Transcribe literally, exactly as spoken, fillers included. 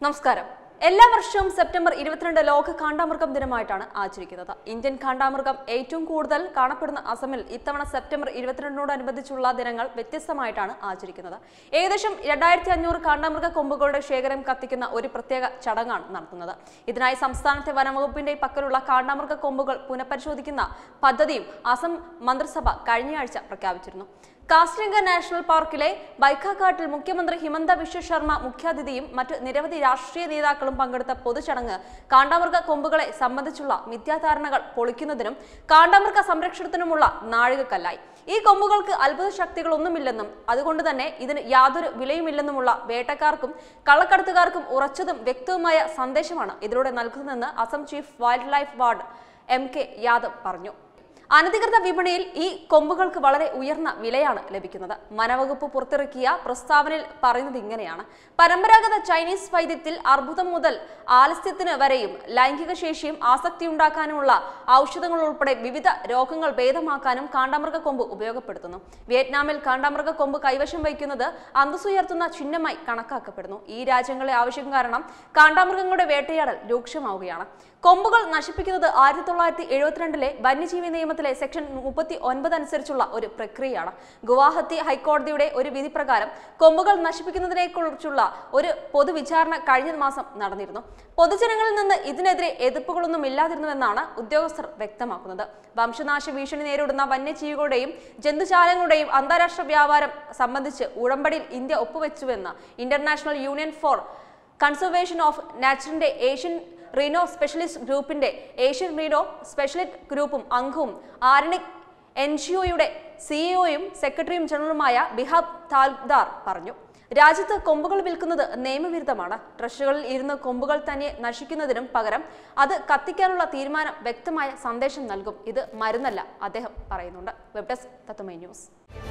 നമസ്കാരം. എല്ലാ വർഷവും സെപ്റ്റംബർ ഇരുപത്തിരണ്ട് ലോക കാണ്ടാമൃഗം ദിനമായിട്ടാണ് ആചരിക്കുന്നത്. ഇന്ത്യൻ കാണ്ടാമൃഗം ഏറ്റവും കൂടുതൽ കാണപ്പെടുന്ന അസമിൽ ഇത്തവണ സെപ്റ്റംബർ ഇരുപത്തിരണ്ടിനോടനുബന്ധിച്ചുള്ള ദിനങ്ങൾ വ്യത്യസ്തമായിട്ടാണ് ആചരിക്കുന്നത്. ഏകദേശം രണ്ടായിരത്തി അഞ്ഞൂറ് കാണ്ടാമൃഗ കൊമ്പുകളുടെ ശേഖരം കത്തിക്കുന്ന ഒരു പ്രത്യേക ചടങ്ങാണ് നടത്തുന്നത്. ഇതിനായി സംസ്ഥാനത്തെ വനംവകുപ്പിന്റെ പക്കലുള്ള കാണ്ടാമൃഗ കൊമ്പുകൾ പുനഃപരിശോധിക്കുന്ന പദ്ധതിയും അസം മന്ത്രിസഭ കഴിഞ്ഞയാഴ്ച പ്രഖ്യാപിച്ചിരുന്നു. കാസിരംഗ നാഷണൽ പാർക്കിലെ ബൈക്കാഘാട്ടിൽ മുഖ്യമന്ത്രി ഹിമന്ത ബിശ്വ ശർമ്മ മുഖ്യാതിഥിയും മറ്റ് നിരവധി രാഷ്ട്രീയ നേതാക്കളും പങ്കെടുത്ത പൊതുചടങ്ങ് കാണ്ടാമൃഗ കൊമ്പുകളെ സംബന്ധിച്ചുള്ള മിഥ്യാധാരണകൾ പൊളിക്കുന്നതിനും കാണ്ടാമൃഗ സംരക്ഷണത്തിനുമുള്ള നാഴികക്കല്ലായി. ഈ കൊമ്പുകൾക്ക് അത്ഭുത ശക്തികളൊന്നുമില്ലെന്നും അതുകൊണ്ട് തന്നെ ഇതിന് യാതൊരു വിലയുമില്ലെന്നുമുള്ള വേട്ടക്കാർക്കും കള്ളക്കടത്തുകാർക്കും ഉറച്ചതും വ്യക്തവുമായ സന്ദേശമാണ് ഇതിലൂടെ നൽകുന്നതെന്ന് Assam chief wild life ward M K Yadav പറഞ്ഞു. അനധികൃത വിപണിയിൽ ഈ കൊമ്പുകൾക്ക് വളരെ ഉയർന്ന വിലയാണ് ലഭിക്കുന്നത്. വനവകുപ്പ് പുറത്തിറക്കിയ പ്രസ്താവനയിൽ പറയുന്നത് ഇങ്ങനെയാണ്: പരമ്പരാഗത ചൈനീസ് വൈദ്യത്തിൽ അർബുദം മുതൽ ആലസ്യത്തിന് വരെയും ലൈംഗിക ശേഷിയും ആസക്തിയുണ്ടാക്കാനുമുള്ള ഔഷധങ്ങൾ ഉൾപ്പെടെ വിവിധ രോഗങ്ങൾ ഭേദമാക്കാനും കാണ്ടാമൃഗ കൊമ്പ് ഉപയോഗപ്പെടുത്തുന്നു. വിയറ്റ്നാമിൽ കാണ്ടാമൃഗ കൊമ്പ് കൈവശം വയ്ക്കുന്നത് അന്തസ്സുയർത്തുന്ന ചിഹ്നമായി കണക്കാക്കപ്പെടുന്നു. ഈ രാജ്യങ്ങളിലെ ആവശ്യം കാരണം കാണ്ടാമൃഗങ്ങളുടെ വേട്ടയാടൽ രൂക്ഷമാവുകയാണ്. കൊമ്പുകൾ നശിപ്പിക്കുന്നത് ആയിരത്തി തൊള്ളായിരത്തി എഴുപത്തിരണ്ടിലെ വന്യജീവി നിയമത്തിലെ സെക്ഷൻ മുപ്പത്തി ഒൻപത് അനുസരിച്ചുള്ള ഒരു പ്രക്രിയയാണ്. ഗുവാഹത്തി ഹൈക്കോടതിയുടെ ഒരു വിധി പ്രകാരം കൊമ്പുകൾ നശിപ്പിക്കുന്നതിനെ കുറിച്ചുള്ള ഒരു പൊതുവിചാരണ കഴിഞ്ഞ മാസം നടന്നിരുന്നു. പൊതുജനങ്ങളിൽ നിന്ന് ഇതിനെതിരെ എതിർപ്പുകളൊന്നും ഇല്ലാതിരുന്നുവെന്നാണ് ഉദ്യോഗസ്ഥർ വ്യക്തമാക്കുന്നത്. വംശനാശ ഭീഷണി നേരിടുന്ന വന്യജീവികളുടെയും ജന്തുജാലങ്ങളുടെയും അന്താരാഷ്ട്ര വ്യാപാരം സംബന്ധിച്ച് ഉടമ്പടിയിൽ ഇന്ത്യ ഒപ്പുവെച്ചുവെന്ന് international union for conservation of നാച്ചറിന്റെ ഏഷ്യൻ റീനോ സ്പെഷ്യലിസ്റ്റ് ഗ്രൂപ്പിന്റെ ഏഷ്യൻ റീനോ സ്പെഷ്യലിസ്റ്റ് ഗ്രൂപ്പും അംഗവും ആരണിക് എൻ ജി ഒയുടെ സിഇഒയും സെക്രട്ടറിയും ജനറലുമായ ബിഹാബ് താൽദാർ പറഞ്ഞു. രാജ്യത്ത് കൊമ്പുകൾ വിൽക്കുന്നത് നിയമവിരുദ്ധമാണ്. ട്രഷുകളിൽ ഇരുന്ന് കൊമ്പുകൾ തന്നെ നശിക്കുന്നതിനും പകരം അത് കത്തിക്കാനുള്ള തീരുമാനം വ്യക്തമായ സന്ദേശം നൽകും. ഇത് മരുന്നല്ല, അദ്ദേഹം പറയുന്നുണ്ട്. Web desk Tatwamayi news.